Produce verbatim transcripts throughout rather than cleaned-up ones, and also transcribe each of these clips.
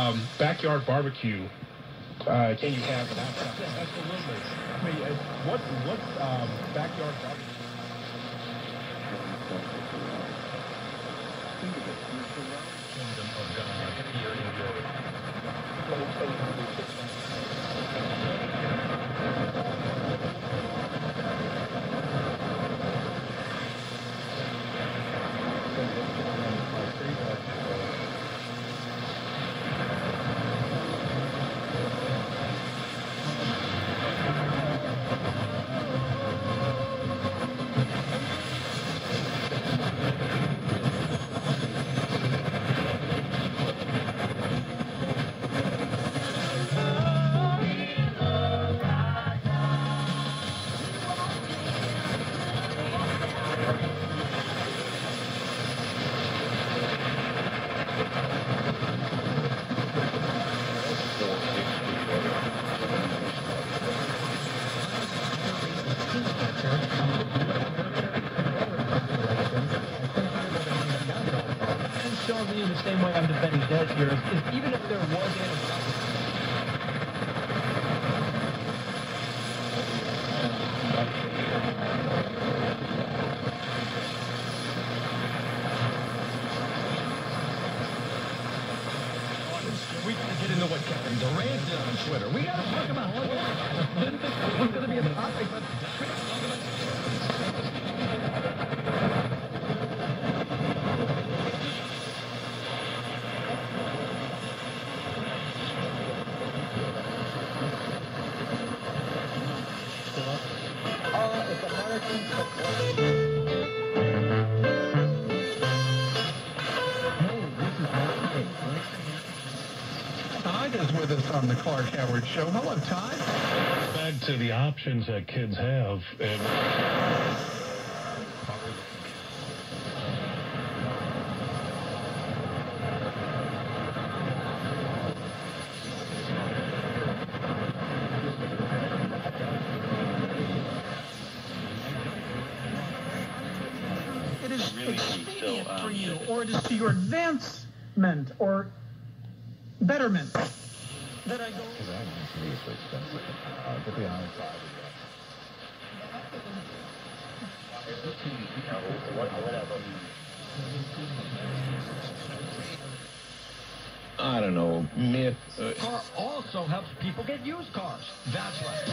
um, backyard barbecue uh, can you have an outside? Yeah, absolutely. I mean, uh, what what um, backyard barbecue? Kingdom of God here in Europe. Me in the same way I'm defending dead here is, is even if there was an we can get into what Kevin Durant did on Twitter. We gotta talk about what didn't think it was gonna be a topic, but Tide is with us on the Clark Howard Show. Hello, Tide. Back to the options that kids have. And It is Really, expedient so, um, for you, or it is to your advancement or betterment that I go. Because I don't think it's expensive. Uh, to be honest, I don't know, myth. Uh, Car also helps people get used cars. That's right.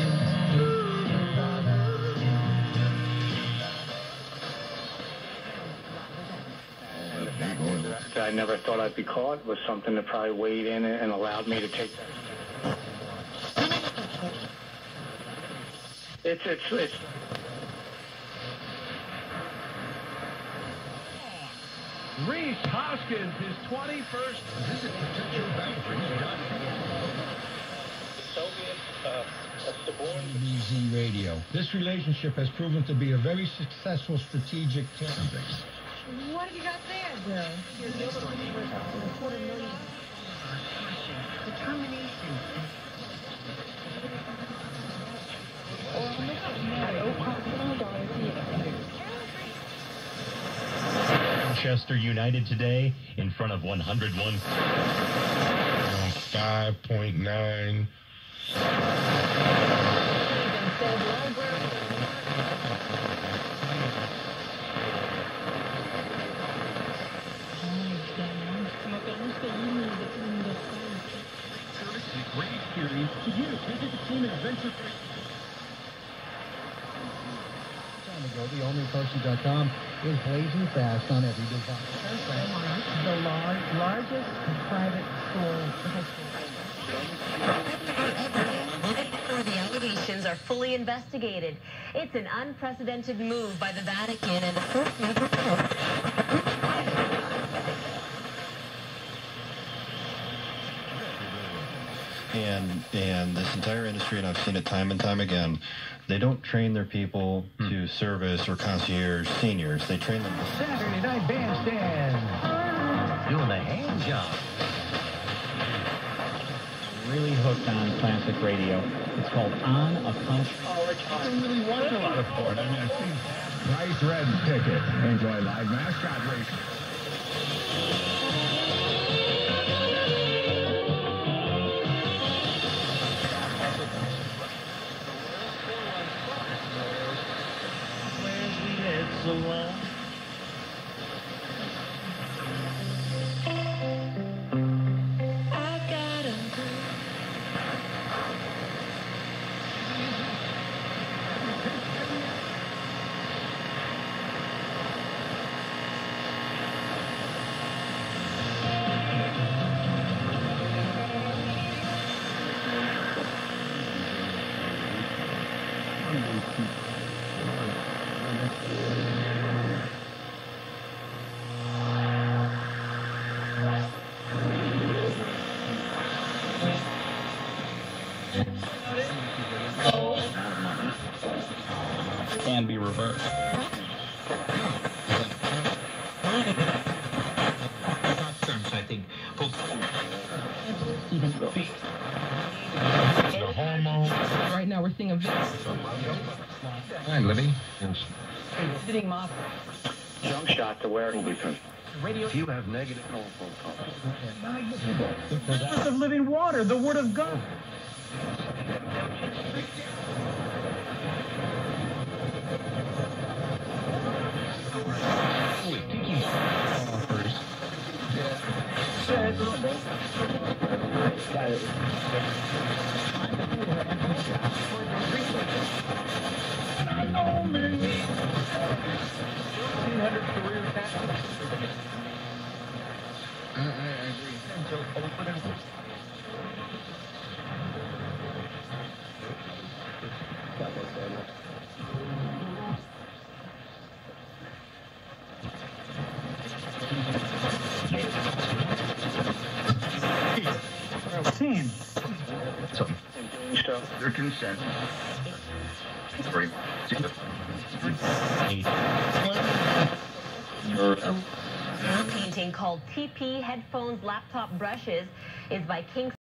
I never thought I'd be caught was something that probably weighed in and allowed me to take that. It's, it's, it's. Reese Hoskins, his twenty-first visit potential boundaries. Soviet, uh, B Z Radio. This relationship has proven to be a very successful strategic tactics. What have you got there, Bill? Your ability for a quarter million. Determination. Manchester United today in front of one hundred one. five point nine. Great experience to you. Visit the team at Adventure Time ago, the all new Carson dot com is blazing fast on every device. The large, largest private school. Before the allegations are fully investigated. It's an unprecedented move by the Vatican and the first ever. and and this entire industry, and I've seen it time and time again, they don't train their people hmm. to service or concierge seniors. They train them to Saturday Night Bandstand. Doing the hand job. Really hooked on classic radio. It's called On a Punch. Oh, it's I don't really watch a lot of sport. I mean, I've seen Price Red Ticket. Enjoy live mascot racing. alone. Can be reversed. I think Even The hormone. Right now we're seeing a Hi, Libby. visiting mob. Jump shot to where Radio. you have negative. Source of living water, the word of God. I, I, I agree. Team. So, their consent. Sorry. A painting called T P Headphones Laptop Brushes is by King